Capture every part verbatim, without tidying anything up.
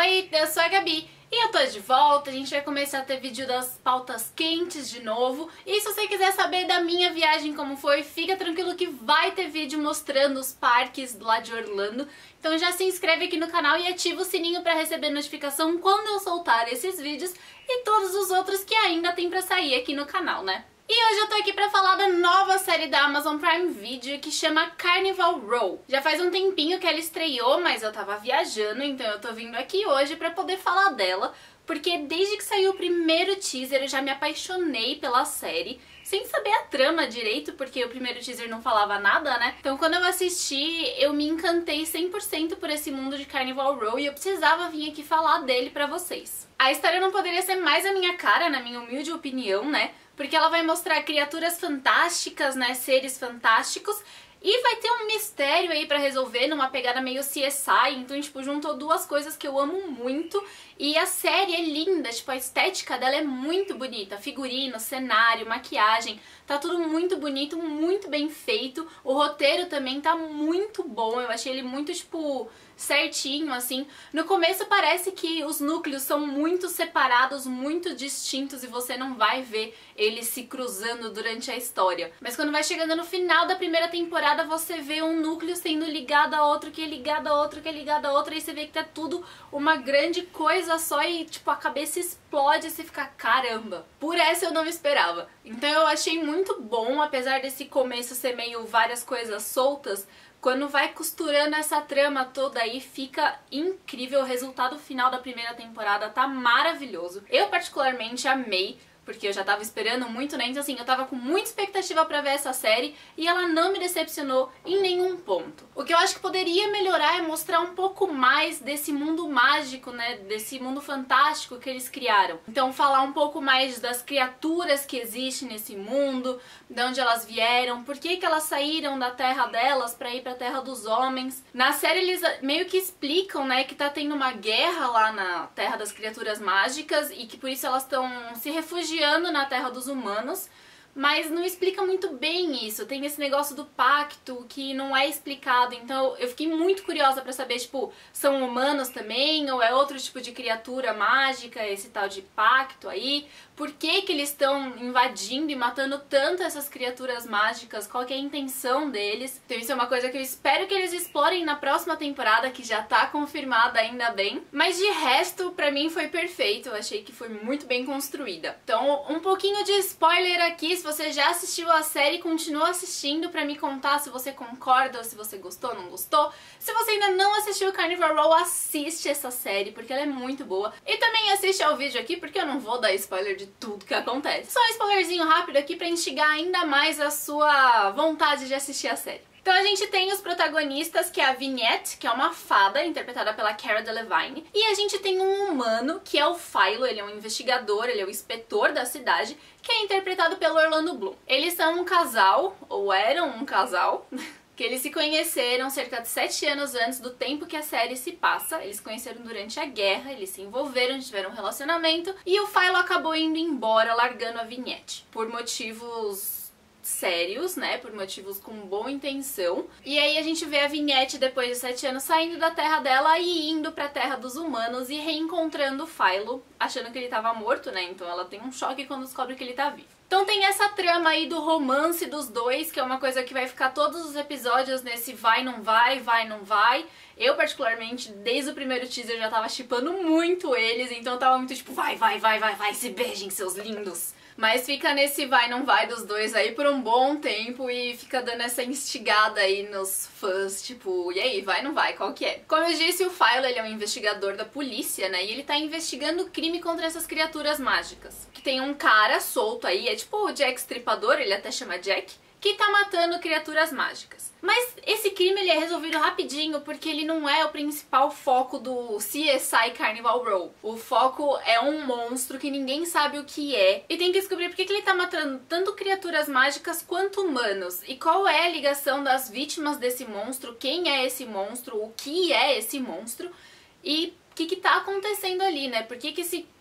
Oi, eu sou a Gabi e eu tô de volta. A gente vai começar a ter vídeo das pautas quentes de novo. E se você quiser saber da minha viagem como foi, fica tranquilo que vai ter vídeo mostrando os parques lá de Orlando. Então já se inscreve aqui no canal e ativa o sininho pra receber notificação quando eu soltar esses vídeos e todos os outros que ainda tem pra sair aqui no canal, né? E hoje eu tô aqui pra falar da nova série da Amazon Prime Video que chama Carnival Row. Já faz um tempinho que ela estreou, mas eu tava viajando, então eu tô vindo aqui hoje pra poder falar dela, porque desde que saiu o primeiro teaser eu já me apaixonei pela série, sem saber a trama direito, porque o primeiro teaser não falava nada, né? Então quando eu assisti, eu me encantei cem por cento por esse mundo de Carnival Row e eu precisava vir aqui falar dele pra vocês. A história não poderia ser mais a minha cara, na minha humilde opinião, né? Porque ela vai mostrar criaturas fantásticas, né, seres fantásticos, e vai ter um mistério aí pra resolver numa pegada meio C S I, então, tipo, juntou duas coisas que eu amo muito, e a série é linda, tipo, a estética dela é muito bonita, figurino, cenário, maquiagem, tá tudo muito bonito, muito bem feito, o roteiro também tá muito bom, eu achei ele muito, tipo, certinho, assim. No começo parece que os núcleos são muito separados, muito distintos e você não vai ver eles se cruzando durante a história. Mas quando vai chegando no final da primeira temporada, você vê um núcleo sendo ligado a outro, que é ligado a outro, que é ligado a outro, e você vê que tá tudo uma grande coisa só e, tipo, a cabeça explode e você fica, caramba, por essa eu não esperava. Então eu achei muito bom, apesar desse começo ser meio várias coisas soltas. Quando vai costurando essa trama toda aí, fica incrível. O resultado final da primeira temporada tá maravilhoso. Eu particularmente amei, porque eu já tava esperando muito, né? Então assim, eu tava com muita expectativa pra ver essa série e ela não me decepcionou em nenhum ponto. O que eu acho que poderia melhorar é mostrar um pouco mais desse mundo mágico, né? Desse mundo fantástico que eles criaram. Então falar um pouco mais das criaturas que existem nesse mundo, de onde elas vieram, por que que elas saíram da terra delas pra ir pra terra dos homens. Na série eles meio que explicam, né, que tá tendo uma guerra lá na terra das criaturas mágicas e que por isso elas estão se refugiando na terra dos humanos, mas não explica muito bem isso. Tem esse negócio do pacto que não é explicado, então eu fiquei muito curiosa pra saber, tipo, são humanos também ou é outro tipo de criatura mágica, esse tal de pacto aí? Por que que eles estão invadindo e matando tanto essas criaturas mágicas? Qual que é a intenção deles? Então isso é uma coisa que eu espero que eles explorem na próxima temporada, que já tá confirmada, ainda bem. Mas de resto, pra mim foi perfeito, eu achei que foi muito bem construída. Então um pouquinho de spoiler aqui, se você já assistiu a série, continua assistindo pra me contar se você concorda ou se você gostou ou não gostou. Se você ainda não assistiu Carnival Row, assiste essa série, porque ela é muito boa. E também assiste ao vídeo aqui, porque eu não vou dar spoiler de tudo que acontece. Só um spoilerzinho rápido aqui pra instigar ainda mais a sua vontade de assistir a série. Então a gente tem os protagonistas, que é a Vignette, que é uma fada, interpretada pela Cara Delevingne. E a gente tem um humano, que é o Philo, ele é um investigador, ele é o inspetor da cidade, que é interpretado pelo Orlando Bloom. Eles são um casal, ou eram um casal, que eles se conheceram cerca de sete anos antes do tempo que a série se passa. Eles se conheceram durante a guerra, eles se envolveram, tiveram um relacionamento, e o Philo acabou indo embora, largando a Vignette, por motivos sérios, né, por motivos com boa intenção. E aí a gente vê a Vignette, depois de sete anos, saindo da terra dela e indo pra terra dos humanos e reencontrando o Philo, achando que ele tava morto, né, então ela tem um choque quando descobre que ele tá vivo. Então tem essa trama aí do romance dos dois, que é uma coisa que vai ficar todos os episódios nesse vai, não vai, vai, não vai. Eu, particularmente, desde o primeiro teaser já tava shippando muito eles, então eu tava muito tipo, vai, vai, vai, vai, vai, se beijem, seus lindos. Mas fica nesse vai, não vai dos dois aí por um bom tempo e fica dando essa instigada aí nos fãs, tipo, e aí, vai, não vai, qual que é? Como eu disse, o Philo, ele é um investigador da polícia, né, e ele tá investigando o crime contra essas criaturas mágicas. Que tem um cara solto aí, é tipo o Jack Stripador, ele até chama Jack, que tá matando criaturas mágicas. Mas esse crime ele é resolvido rapidinho porque ele não é o principal foco do C S I Carnival Row. O foco é um monstro que ninguém sabe o que é e tem que descobrir por que ele tá matando tanto criaturas mágicas quanto humanos. E qual é a ligação das vítimas desse monstro, quem é esse monstro, o que é esse monstro e o que que tá acontecendo ali, né? Por que que esse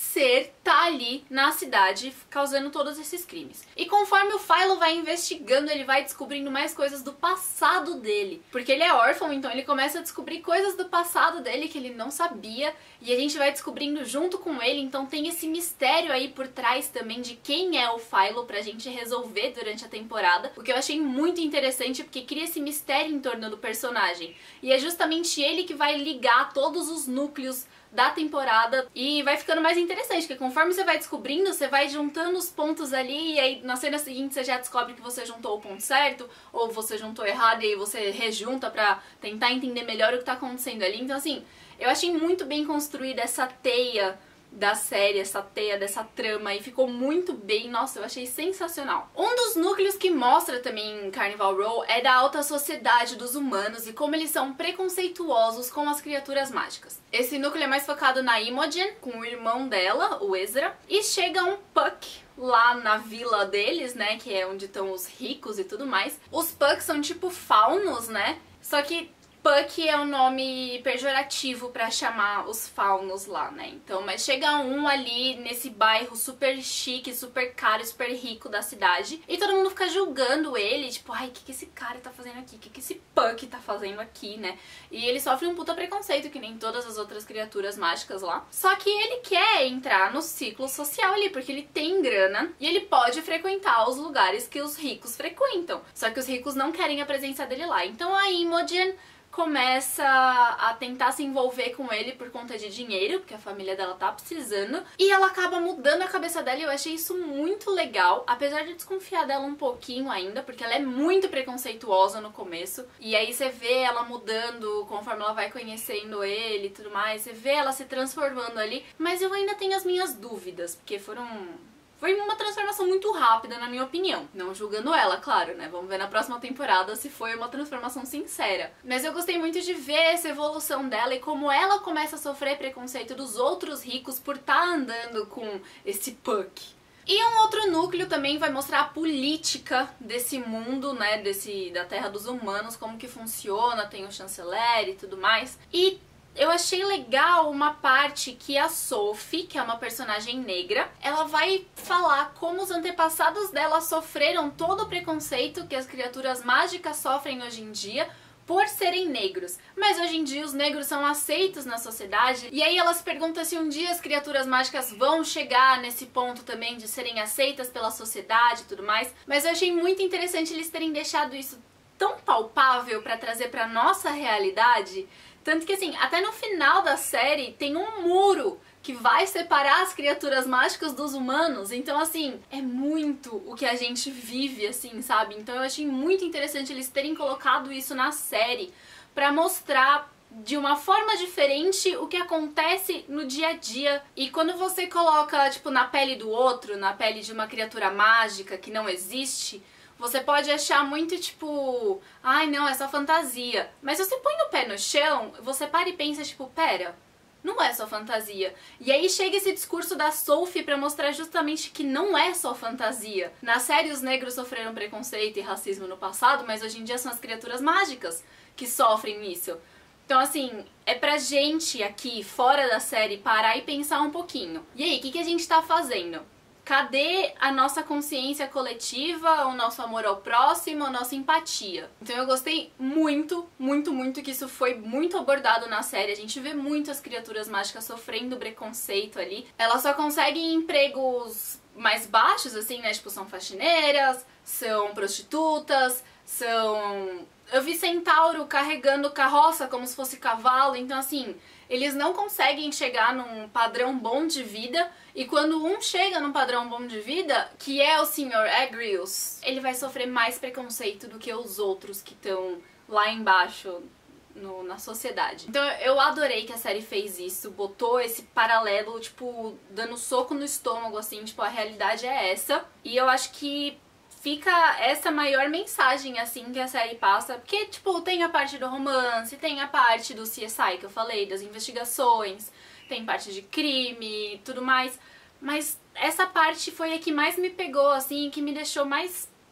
ser tá ali na cidade causando todos esses crimes. E conforme o Philo vai investigando, ele vai descobrindo mais coisas do passado dele. Porque ele é órfão, então ele começa a descobrir coisas do passado dele que ele não sabia. E a gente vai descobrindo junto com ele, então tem esse mistério aí por trás também de quem é o Philo pra gente resolver durante a temporada. O que eu achei muito interessante, porque cria esse mistério em torno do personagem. E é justamente ele que vai ligar todos os núcleos da temporada e vai ficando mais interessante, porque conforme você vai descobrindo, você vai juntando os pontos ali e aí na cena seguinte você já descobre que você juntou o ponto certo ou você juntou errado e aí você rejunta pra tentar entender melhor o que tá acontecendo ali. Então assim, eu achei muito bem construída essa teia da série, essa teia dessa trama e ficou muito bem, nossa, eu achei sensacional. Um dos núcleos que mostra também em Carnival Row é da alta sociedade dos humanos e como eles são preconceituosos com as criaturas mágicas. Esse núcleo é mais focado na Imogen, com o irmão dela, o Ezra, e chega um Puck lá na vila deles, né, que é onde estão os ricos e tudo mais. Os Pucks são tipo faunos, né, só que Puck é um nome pejorativo pra chamar os faunos lá, né? Então, mas chega um ali nesse bairro super chique, super caro, super rico da cidade e todo mundo fica julgando ele, tipo, ai, o que que esse cara tá fazendo aqui? O que que esse Puck tá fazendo aqui, né? E ele sofre um puta preconceito, que nem todas as outras criaturas mágicas lá. Só que ele quer entrar no ciclo social ali, porque ele tem grana e ele pode frequentar os lugares que os ricos frequentam. Só que os ricos não querem a presença dele lá. Então a Imogen começa a tentar se envolver com ele por conta de dinheiro, porque a família dela tá precisando, e ela acaba mudando a cabeça dela e eu achei isso muito legal, apesar de desconfiar dela um pouquinho ainda, porque ela é muito preconceituosa no começo, e aí você vê ela mudando conforme ela vai conhecendo ele e tudo mais, você vê ela se transformando ali, mas eu ainda tenho as minhas dúvidas, porque foram... Foi uma transformação muito rápida, na minha opinião. Não julgando ela, claro, né? Vamos ver na próxima temporada se foi uma transformação sincera. Mas eu gostei muito de ver essa evolução dela e como ela começa a sofrer preconceito dos outros ricos por estar andando com esse Puck. E um outro núcleo também vai mostrar a política desse mundo, né? Desse, da Terra dos Humanos, como que funciona, tem o chanceler e tudo mais. E eu achei legal uma parte que a Sophie, que é uma personagem negra, ela vai falar como os antepassados dela sofreram todo o preconceito que as criaturas mágicas sofrem hoje em dia por serem negros. Mas hoje em dia os negros são aceitos na sociedade e aí ela se pergunta se um dia as criaturas mágicas vão chegar nesse ponto também de serem aceitas pela sociedade e tudo mais. Mas eu achei muito interessante eles terem deixado isso tão palpável pra trazer pra nossa realidade. Tanto que assim, até no final da série tem um muro que vai separar as criaturas mágicas dos humanos. Então assim, é muito o que a gente vive, assim, sabe? Então eu achei muito interessante eles terem colocado isso na série pra mostrar de uma forma diferente o que acontece no dia a dia. E quando você coloca, tipo, na pele do outro, na pele de uma criatura mágica que não existe, você pode achar muito tipo, ai não, é só fantasia. Mas se você põe o pé no chão, você para e pensa tipo, pera, não é só fantasia. E aí chega esse discurso da Sophie pra mostrar justamente que não é só fantasia. Na série os negros sofreram preconceito e racismo no passado, mas hoje em dia são as criaturas mágicas que sofrem isso. Então assim, é pra gente aqui, fora da série, parar e pensar um pouquinho. E aí, o que, que a gente tá fazendo? Cadê a nossa consciência coletiva, o nosso amor ao próximo, a nossa empatia? Então eu gostei muito, muito, muito que isso foi muito abordado na série. A gente vê muitas criaturas mágicas sofrendo preconceito ali. Elas só conseguem empregos mais baixos, assim, né? Tipo, são faxineiras, são prostitutas, são... Eu vi centauro carregando carroça como se fosse cavalo, então assim, eles não conseguem chegar num padrão bom de vida, e quando um chega num padrão bom de vida, que é o senhor Agrius, ele vai sofrer mais preconceito do que os outros que estão lá embaixo no, na sociedade. Então eu adorei que a série fez isso, botou esse paralelo, tipo, dando soco no estômago, assim, tipo, a realidade é essa, e eu acho que fica essa maior mensagem, assim, que a série passa, porque, tipo, tem a parte do romance, tem a parte do C S I que eu falei, das investigações, tem parte de crime e tudo mais, mas essa parte foi a que mais me pegou, assim, que me deixou mais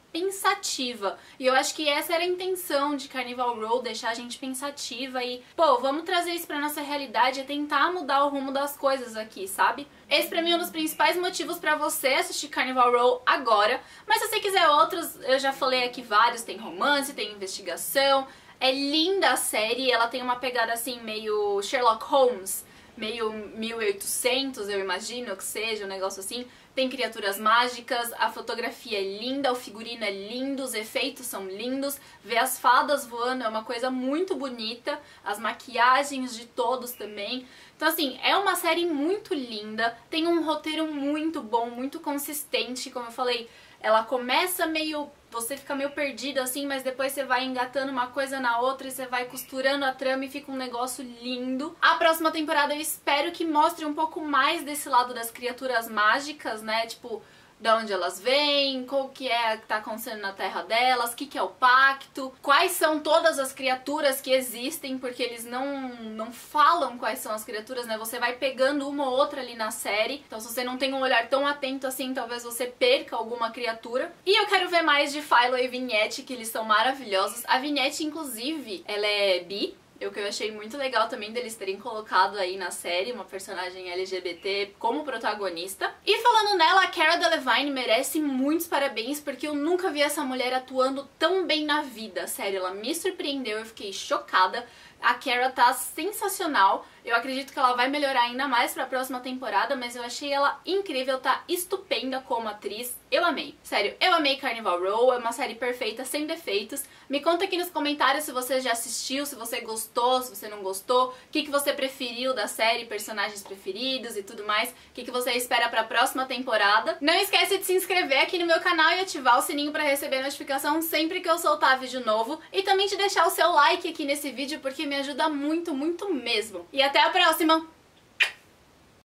pensativa. E eu acho que essa era a intenção de Carnival Row, deixar a gente pensativa e, pô, vamos trazer isso pra nossa realidade e tentar mudar o rumo das coisas aqui, sabe? Esse pra mim é um dos principais motivos pra você assistir Carnival Row agora, mas se você quiser outros, eu já falei aqui vários, tem romance, tem investigação, é linda a série, ela tem uma pegada assim meio Sherlock Holmes, meio mil e oitocentos, eu imagino que seja, um negócio assim. Tem criaturas mágicas, a fotografia é linda, o figurino é lindo, os efeitos são lindos, ver as fadas voando é uma coisa muito bonita, as maquiagens de todos também. Então assim, é uma série muito linda, tem um roteiro muito bom, muito consistente, como eu falei, ela começa meio... você fica meio perdido assim, mas depois você vai engatando uma coisa na outra e você vai costurando a trama e fica um negócio lindo. A próxima temporada eu espero que mostre um pouco mais desse lado das criaturas mágicas, né? Tipo, de onde elas vêm, qual que é que tá acontecendo na terra delas, o que que é o pacto, quais são todas as criaturas que existem, porque eles não, não falam quais são as criaturas, né? Você vai pegando uma ou outra ali na série, então se você não tem um olhar tão atento assim, talvez você perca alguma criatura. E eu quero ver mais de Philo e Vignette, que eles são maravilhosos. A Vignette, inclusive, ela é bi, o que eu achei muito legal também deles terem colocado aí na série uma personagem L G B T como protagonista. E falando nela, a Cara Delevingne merece muitos parabéns, porque eu nunca vi essa mulher atuando tão bem na vida. Sério, ela me surpreendeu, eu fiquei chocada. A Cara tá sensacional. Eu acredito que ela vai melhorar ainda mais pra próxima temporada, mas eu achei ela incrível, tá estupenda como atriz. Eu amei. Sério, eu amei Carnival Row, é uma série perfeita, sem defeitos. Me conta aqui nos comentários se você já assistiu, se você gostou, se você não gostou, o que, que você preferiu da série, personagens preferidos e tudo mais, o que, que você espera pra próxima temporada. Não esquece de se inscrever aqui no meu canal e ativar o sininho pra receber notificação sempre que eu soltar vídeo novo. E também de deixar o seu like aqui nesse vídeo, porque me ajuda muito, muito mesmo. E até a próxima!